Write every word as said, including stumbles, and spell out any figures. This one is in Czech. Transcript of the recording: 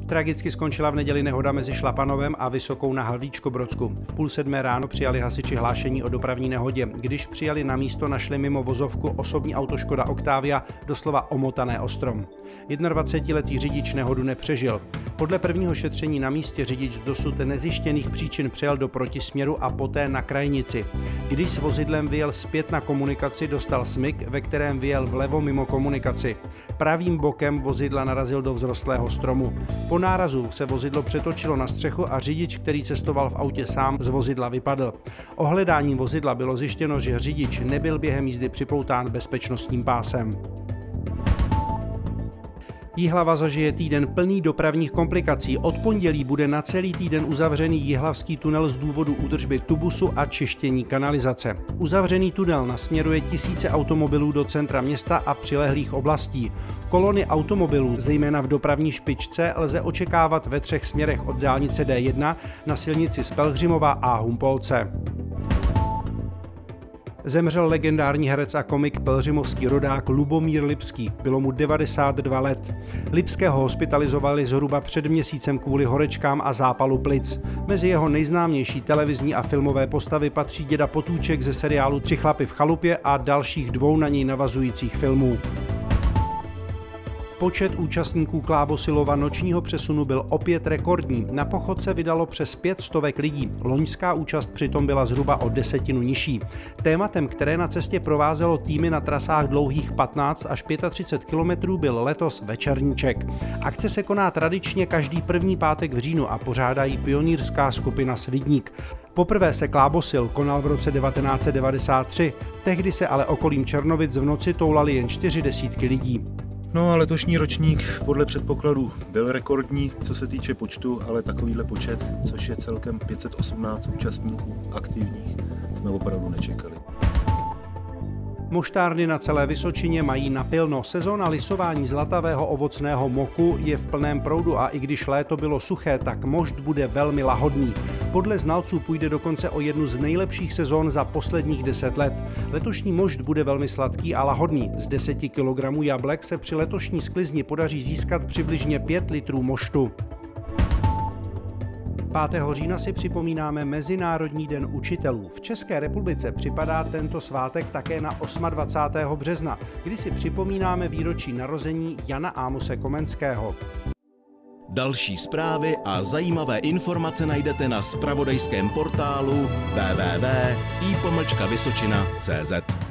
Tragicky skončila v neděli nehoda mezi Šlapanovem a Vysokou na Havlíčkobrodsku. V půl sedmé ráno přijali hasiči hlášení o dopravní nehodě. Když přijali na místo, našli mimo vozovku osobní auto Škoda Octavia, doslova omotané o strom. jednadvacetiletý řidič nehodu nepřežil. Podle prvního šetření na místě řidič dosud nezjištěných příčin přijel do protisměru a poté na krajnici. Když s vozidlem vyjel zpět na komunikaci, dostal smyk, ve kterém vyjel vlevo mimo komunikaci. Pravým bokem vozidla narazil do vzrostlého stromu. Po nárazu se vozidlo přetočilo na střechu a řidič, který cestoval v autě sám, z vozidla vypadl. Ohledáním vozidla bylo zjištěno, že řidič nebyl během jízdy připoután bezpečnostním pásem. Jihlava zažije týden plný dopravních komplikací. Od pondělí bude na celý týden uzavřený jihlavský tunel z důvodu údržby tubusu a čištění kanalizace. Uzavřený tunel nasměruje tisíce automobilů do centra města a přilehlých oblastí. Kolony automobilů, zejména v dopravní špičce, lze očekávat ve třech směrech od dálnice D jedna na silnici z Pelhřimova a Humpolce. Zemřel legendární herec a komik pelhřimovský rodák Lubomír Lipský. Bylo mu devadesát dva let. Lipského hospitalizovali zhruba před měsícem kvůli horečkám a zápalu plic. Mezi jeho nejznámější televizní a filmové postavy patří děda Potůček ze seriálu Tři chlapy v chalupě a dalších dvou na něj navazujících filmů. Počet účastníků Klábosilova nočního přesunu byl opět rekordní. Na pochod se vydalo přes pět stovek lidí. Loňská účast přitom byla zhruba o desetinu nižší. Tématem, které na cestě provázelo týmy na trasách dlouhých patnáct až třicet pět kilometrů, byl letos Večerníček. Akce se koná tradičně každý první pátek v říjnu a pořádají pionýrská skupina Svidník. Poprvé se Klábosil konal v roce devatenáct set devadesát tři, tehdy se ale okolím Černovic v noci toulali jen čtyři desítky lidí. No a letošní ročník podle předpokladů byl rekordní, co se týče počtu, ale takovýhle počet, což je celkem pět set osmnáct účastníků aktivních, jsme opravdu nečekali. Moštárny na celé Vysočině mají napilno. Sezóna lisování zlatavého ovocného moku je v plném proudu a i když léto bylo suché, tak mošt bude velmi lahodný. Podle znalců půjde dokonce o jednu z nejlepších sezón za posledních deset let. Letošní mošt bude velmi sladký a lahodný. Z deseti kilogramů jablek se při letošní sklizni podaří získat přibližně pět litrů moštu. pátého října si připomínáme Mezinárodní den učitelů. V České republice připadá tento svátek také na dvacátého osmého března, kdy si připomínáme výročí narození Jana Ámose Komenského. Další zprávy a zajímavé informace najdete na zpravodajském portálu w w w tečka i pomlčka vysočina tečka cé zet.